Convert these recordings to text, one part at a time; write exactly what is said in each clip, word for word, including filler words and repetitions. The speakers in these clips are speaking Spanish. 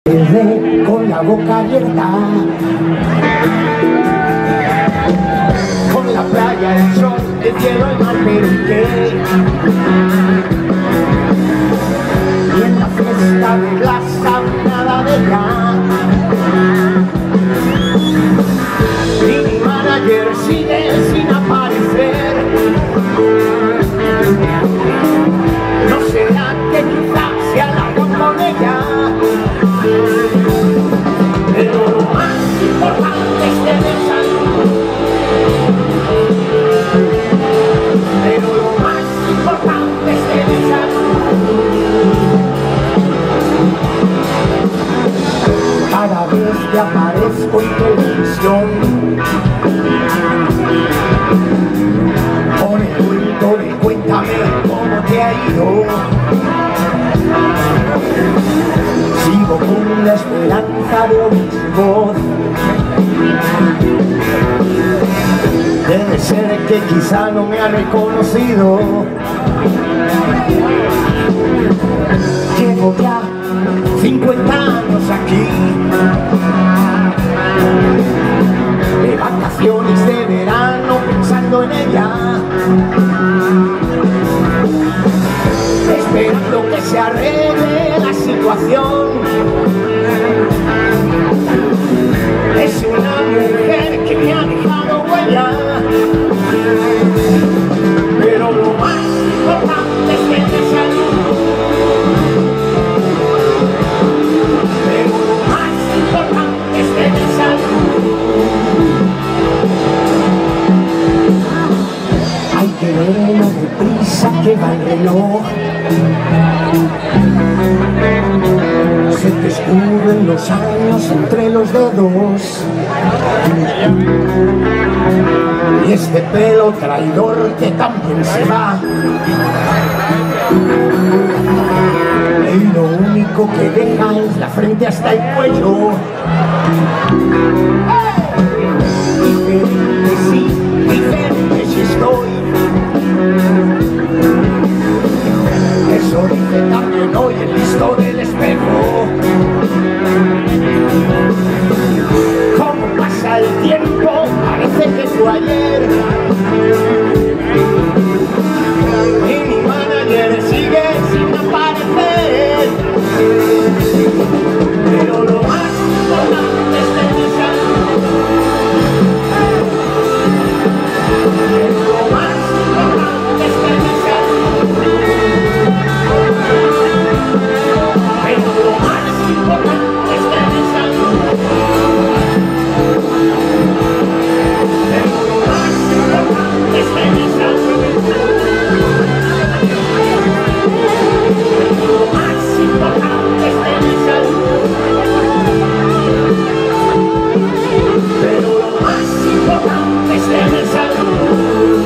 Desde con la boca abierta, con la playa, el sol, el cielo, el mar, pero ¿qué? Y en la fiesta de Blasa, nada de ya. Y mi manager sigue sin aparecer. ¿No será que quizás se alargó con ella? Pero lo más importante es tener salud. Pero lo más importante es tener salud. Cada vez que aparezco en televisión, con el cuento de cuéntame cómo te ha ido, sigo con la esperanza de oír voz. Debe ser que quizá no me ha reconocido. Llevo ya cincuenta años aquí, de vacaciones de verano pensando en ella, esperando que se arregle la situación. Es una mujer que me ha dejado huella, pero lo más importante es tener salud. Pero lo más importante es tener salud. Hay que ver lo deprisa que va el reloj. Se te escurren los años entre los dedos, y este pelo traidor que también se va, y lo único que deja es la frente hasta el cuello. Diferente sí, diferente si estoy. Eso dice también hoy el listo del espejo. Como pasa el tiempo, parece que fue ayer. Y mi manager sigue sin aparecer. Pero lo más importante es tener salud. Pero lo más importante es tener salud. Pero lo más importante es tener salud. Pero lo más importante es tener salud. Pero lo más importante es tener salud. Pero lo más importante es tener salud.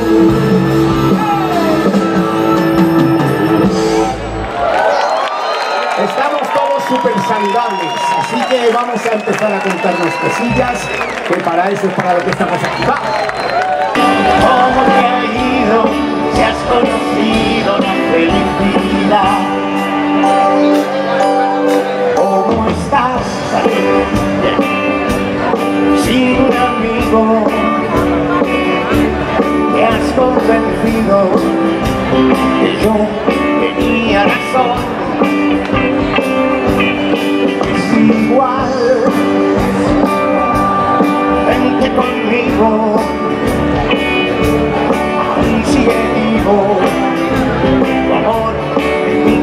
Estamos todos súper saludables, así que vamos a empezar a contarnos cosillas, que para eso es para lo que estamos aquí. ¡Va! ¿Cómo te ha ido? Si has conocido la felicidad. ¿Cómo estás? Sin un amigo te has convencido que yo tenía razón. Igual, vente conmigo, aún sigue vivo tu amor en mi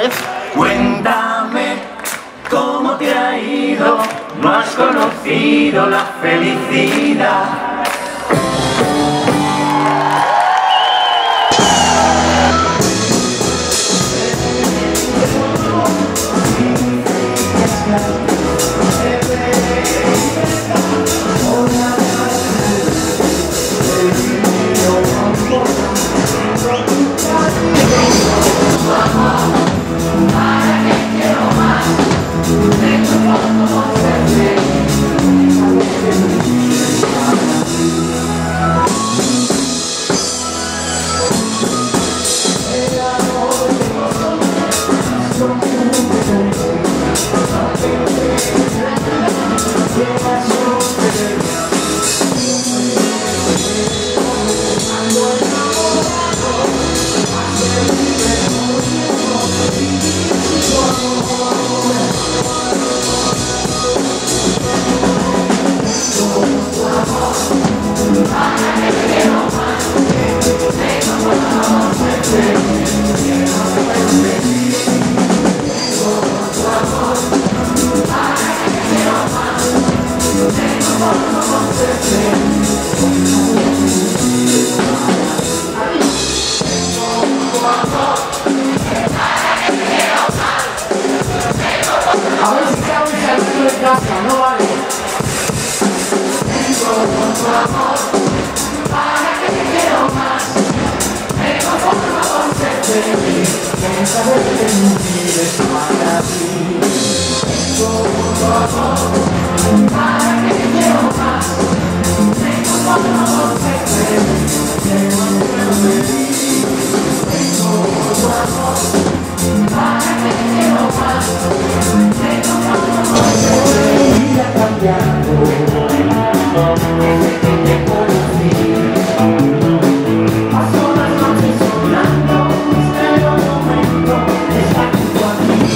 vez. Cuéntame cómo te ha ido, no has conocido la felicidad. A ver si está un saludo en casa, no vale. Tengo tu amor, para que te quiero más. Me conformo con ser feliz, con saber que no vives para mí. Tengo tu amor, para que te quiero más. Me conformo con ser feliz, con ser feliz. Tengo tu amor, para que te quiero más. Me conformo con ser feliz. Vida cambiando. Desde que te conocí, paso las noches soñando, espero el momento de estar junto a ti.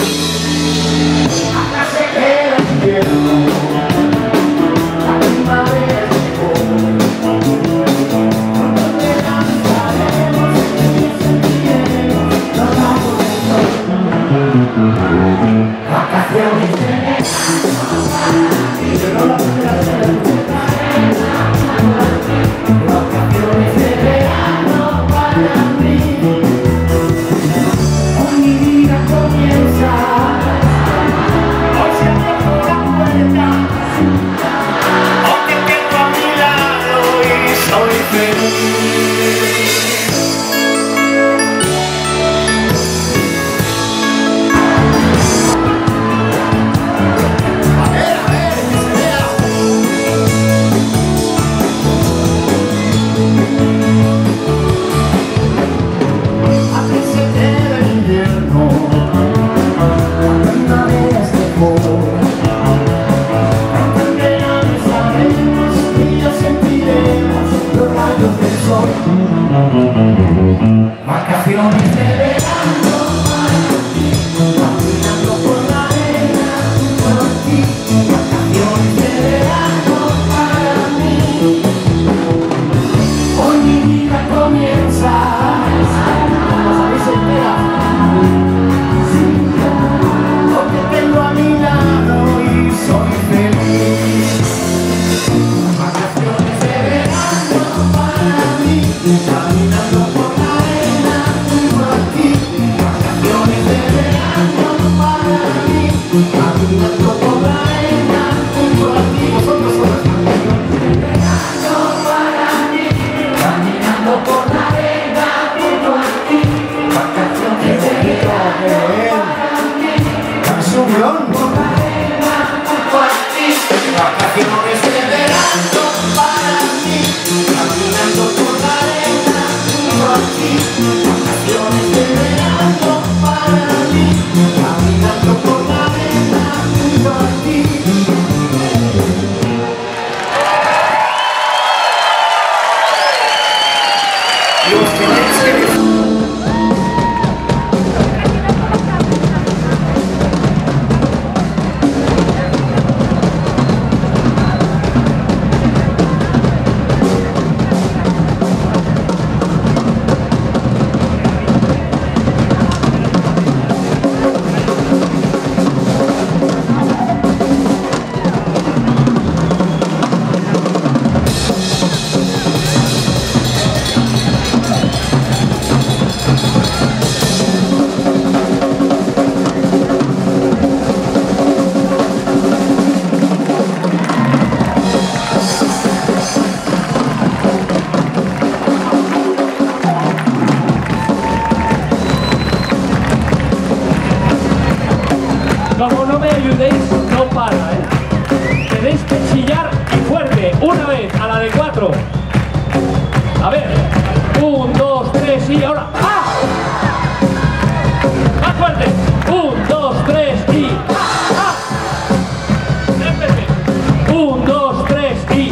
Acá se queda el invierno, la primavera llegó. Pronto te lanzaremos y sentiremos los rayos del sol. Vacaciones de verano para ti, pero la primera vez. Vacaciones de verano para mí. Hoy mi vida comienza. Hoy se abre la puerta. Hoy te tengo a mi lado y soy feliz. A ver, a ver, que se vea. Aquí se queda el invierno, la primavera es mejor. Pronto en verano estaremos y ya sentiremos los rayos del sol. Vacaciones de verano para ti, caminando por la arena junto a ti. Vacaciones de verano para mí. Hoy mi vida comienza. Porque tengo a mi lado y soy feliz. Vacaciones de verano para mí, caminando por la arena junto a ti. Vacaciones de verano para mí, caminando por la arena junto a ti. Vosotros son las vacaciones de verano para mí, caminando por la arena junto a ti. Vacaciones de verano para mí. Subión. Vacaciones de verano para mí, caminando por la arena junto a ti. Vacaciones de verano para mí, caminando por la arena junto a ti. Los que deis, no para, ¿eh? Tenéis que chillar y fuerte. Una vez, a la de cuatro. A ver. Un, dos, tres y ahora. ¡Ah! Más fuerte. Un, dos, tres y. ¡Ah! Tres veces. Un, dos, tres y.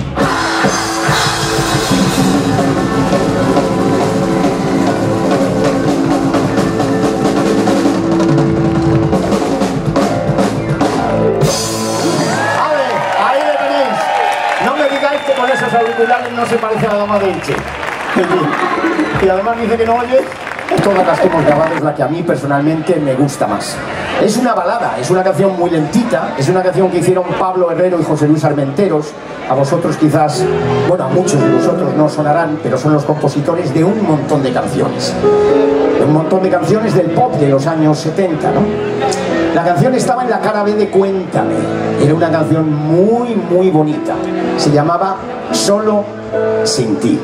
Con esos auriculares no se parece a la dama de Elche. Y además dice que no oye. Todas las que hemos grabado es la que a mí personalmente me gusta más. Es una balada, es una canción muy lentita, es una canción que hicieron Pablo Herrero y José Luis Armenteros. A vosotros quizás, bueno, a muchos de vosotros no sonarán, pero son los compositores de un montón de canciones. De un montón de canciones del pop de los años setenta, ¿no? La canción estaba en la cara B de Cuéntame. Era una canción muy, muy bonita. Se llamaba Solo sin ti.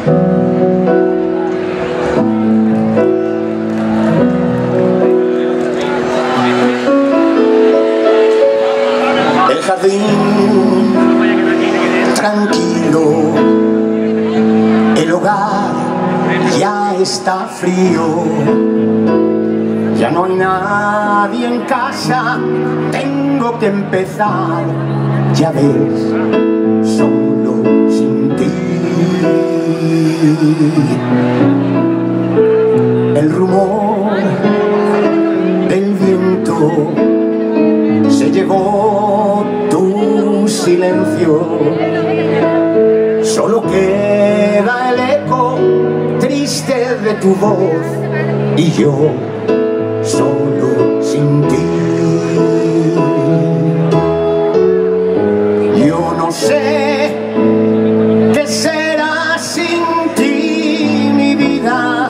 El jardín tranquilo, el hogar ya está frío. Ya no hay nadie en casa, tengo que empezar, ya ves, solo sin ti. El rumor del viento se llevó tu silencio, solo queda el eco triste de tu voz y yo solo sin ti. Yo no sé qué será sin ti, mi vida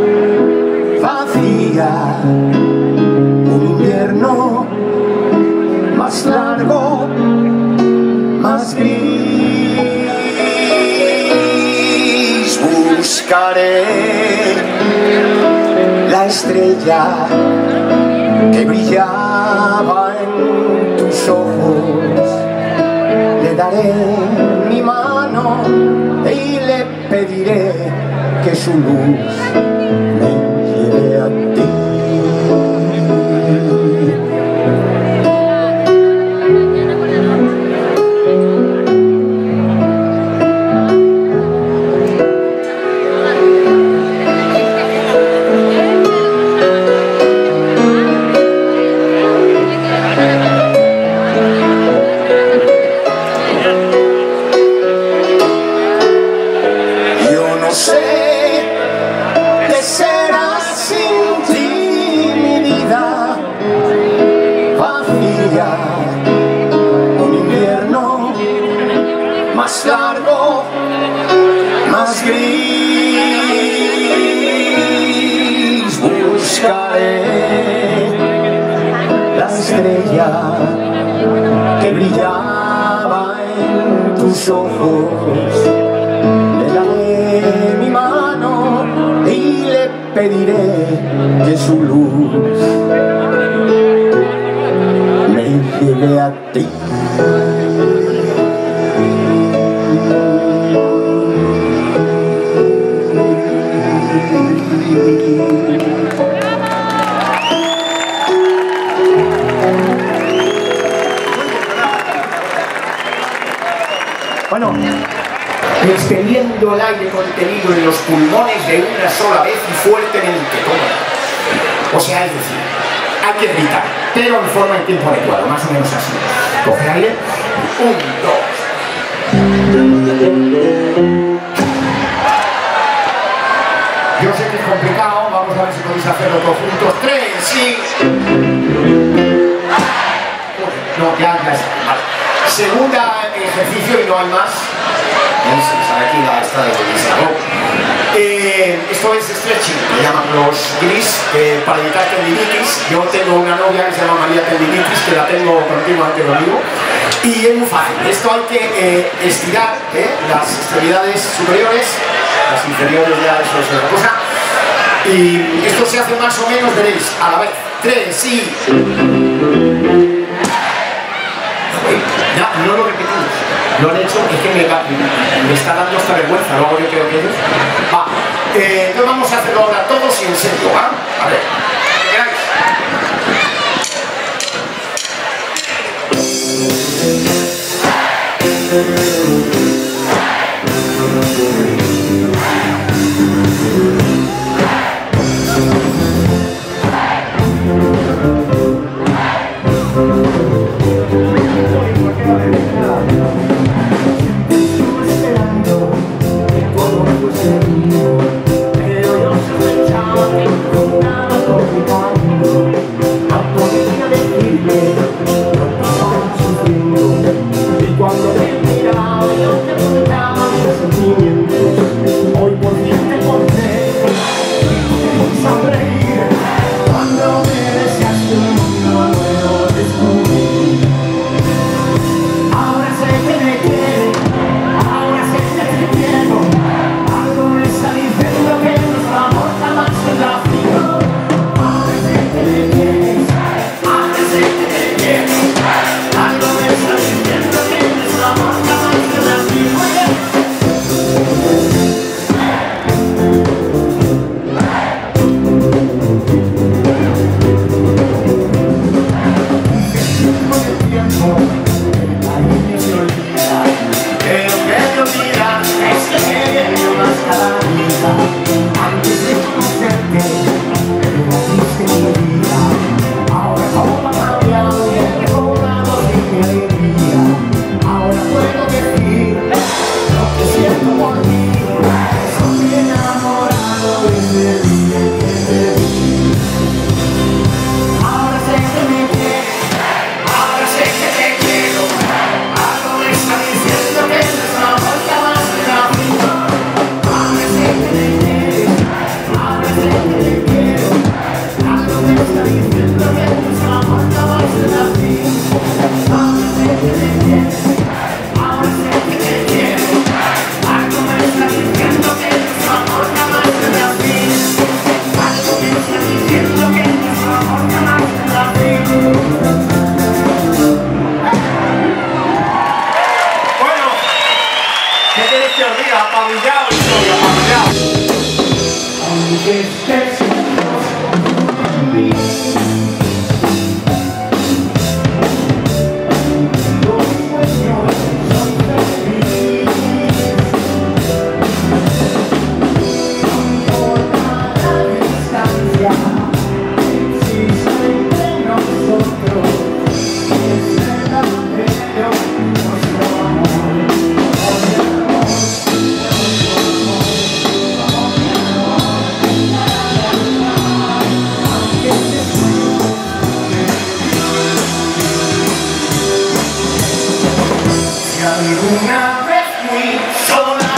vacía. Un invierno más largo, más gris. Buscaré la estrella que brillaba en tus ojos, le daré mi mano y le pediré que su luz me lleve a ti. Un invierno más largo, más gris. Buscaré la estrella que brillaba en tus ojos, le daré mi mano y le pediré que su luz lleve a ti. Bueno, expeliendo el aire contenido en los pulmones de una sola vez y fuertemente. O sea, es decir, hay que gritar, pero en forma y tiempo adecuado, más o menos así. Coge aire. Un, dos. Yo sé que es complicado, vamos a ver si podéis hacerlo todos juntos. Tres y... No, ya, ya está. Vale. Segunda ejercicio y no hay más. Sale aquí la esta de Isabel. Eh, esto es stretching, lo llaman los gris, eh, para evitar tendinitis. Yo tengo una novia que se llama María Tendinitis, que la tengo continuamente conmigo, y es muy fácil. Esto hay que eh, estirar eh, las extremidades superiores, las inferiores ya eso es otra cosa, y esto se hace más o menos, veréis, a la vez. Tres y... Lo han hecho, es que me, me está dando esta vergüenza, luego yo creo que ellos. Va, eh, entonces vamos a hacerlo ahora todos y en serio, ¿va? A ver, ¿queráis? Apabillado, estoy apabillado. Aunque estés alguna vez fui sola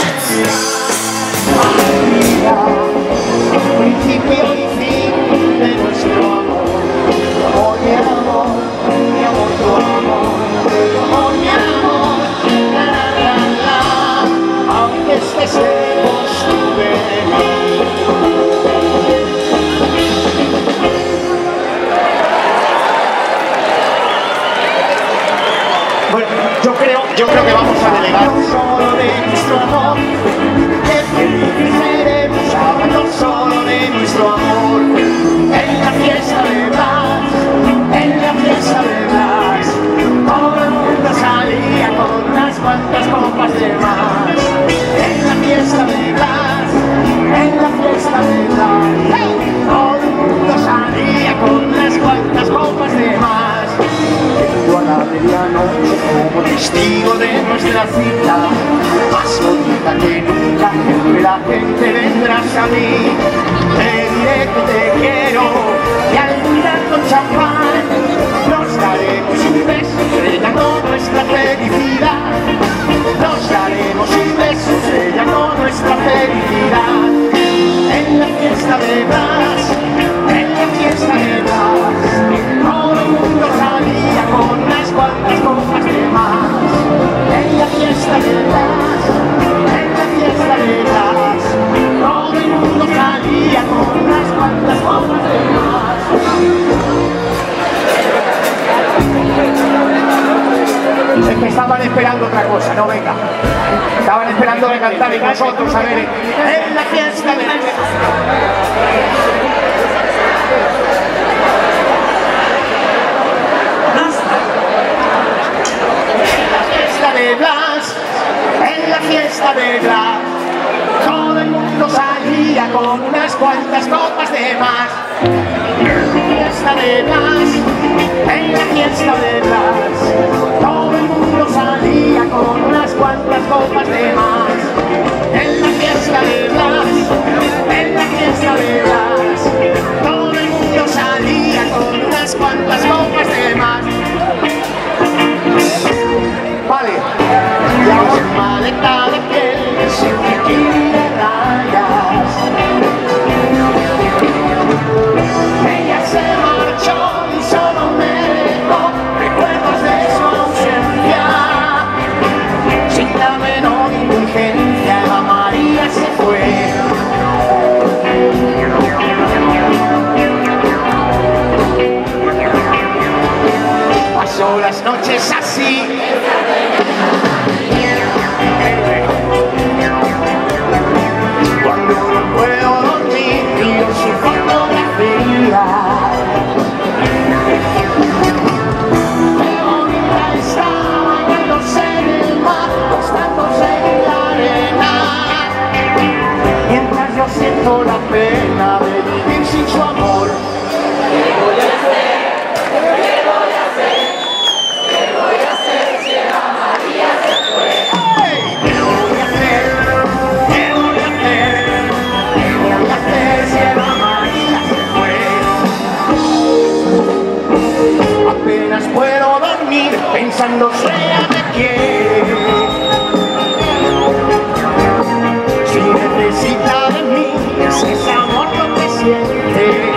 en el principio y fin de nuestro amor. Oh mi amor, mi amor, tu amor. Oh mi amor, la la la la. Aunque estés lejos tú de mí. Bueno, yo creo, yo creo que vamos a delegar solo de nuestro amor. Qué felices seremos hablando solo de nuestro amor. En la fiesta de Blas, en la fiesta de Blas, todo el mundo salía con unas cuantas copas de más. En la fiesta de Blas, en la fiesta de Blas, todo el mundo salía con unas cuantas copas de más. Vengo a la medianoche como testigo de nuestra cita, más bonita que nunca, que la gente vendrás a mí. Te diré que te quiero y al mirar con champán nos daremos un beso sellando nuestra felicidad. Nos daremos un beso sellando nuestra felicidad. En la fiesta de Blas, en la fiesta de Blas, todo el mundo salía con unas cuantas copas de más. En la fiesta de Blas, en la fiesta de Blas, todo el mundo salía con unas cuantas copas de más. estaban esperando otra cosa, no venga. Estaban esperando de cantar y nosotros, a ver, en la fiesta de... de Blas, en la fiesta de Blas, todo el mundo salía con unas cuantas copas de más. En la fiesta de Blas, en la fiesta de Blas, todo el mundo salía con unas cuantas copas de más. En la fiesta de Blas, en la fiesta de Blas, todo el mundo salía con unas cuantas copas de más. Vale, y ahora maleta de piel, sin bikini de rayas. Ella se marchó y solo me dejó recuerdos de su ausencia. Sin la menor indulgencia, Eva María se fue. Pasó las noches así. Cuando no puedo dormir, miro su fotografía. Qué bonita está bañándose en el mar, acostándose en la arena. Mientras yo siento la pena de vivir sin su amor. ¿Qué voy a hacer? ¿Qué voy a hacer? ¿Qué voy a hacer si Eva María se fue? ¿Qué voy a hacer? ¿Qué voy a hacer? ¿Qué voy a hacer si Eva María se fue? Apenas puedo dormir pensando si ella me quiere. Si necesita de mí, es ese amor lo que siente.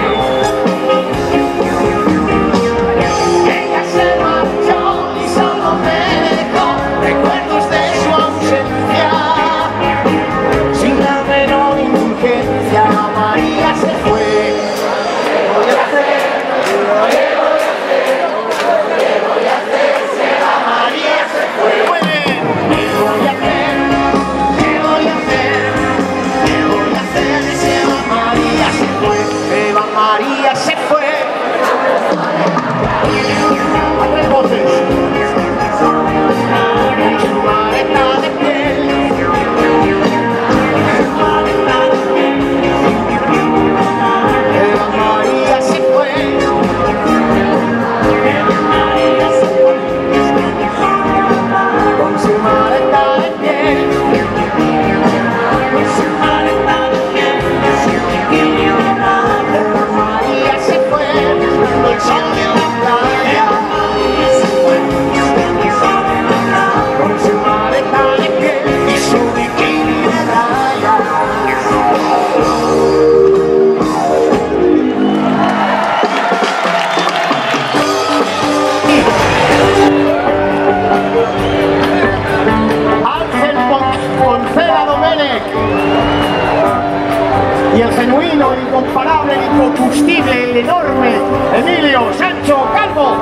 Recuerdos de su ausencia, sin la menor indulgencia, María se fue. ¿Qué voy a hacer? ¿Qué voy a hacer? ¿Qué voy a hacer si Eva María se fue? ¿Qué voy a hacer? ¿Qué voy a hacer? ¿Qué voy a hacer si Eva María se fue? Eva María se fue. A tres voces. Con su maleta de piel, su maleta de piel, Eva María se fue. Eva María se fue. Con su maleta de piel, con su maleta de piel, Eva María se fue. Buscando el sol en la playa. Con su maleta de piel y su bikini de rayas. Ángel Poncela Domenech y el genuino, el incomparable, el incombustible, el enorme Emilio Sancho Calvo.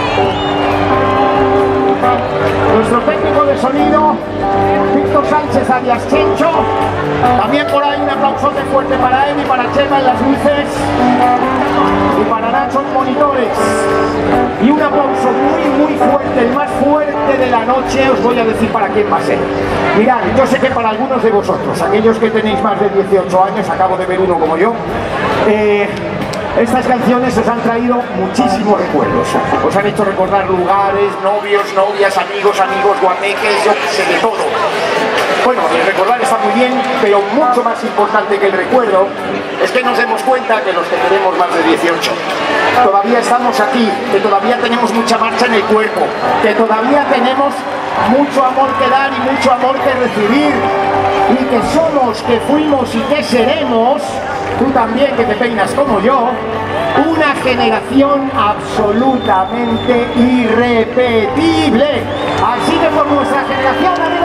Nuestro técnico de sonido, Víctor Sánchez alias Chencho. También por ahí un aplausote fuerte para él y para Chema en las luces. Y para Nacho en monitores. Y un aplauso muy muy fuerte, el más fuerte de la noche, os voy a decir para quién va a ser. Mirad, yo sé que para algunos de vosotros, aquellos que tenéis más de dieciocho años, acabo de ver uno como yo, eh, estas canciones os han traído muchísimos recuerdos. Os han hecho recordar lugares, novios, novias, amigos, amigos, guateques, yo qué sé, de todo. Bueno, el recordar está muy bien, pero mucho más importante que el recuerdo es que nos demos cuenta que los que tenemos más de dieciocho todavía estamos aquí, que todavía tenemos mucha marcha en el cuerpo, que todavía tenemos mucho amor que dar y mucho amor que recibir, y que somos, que fuimos y que seremos, tú también que te peinas como yo, una generación absolutamente irrepetible. Así que por nuestra generación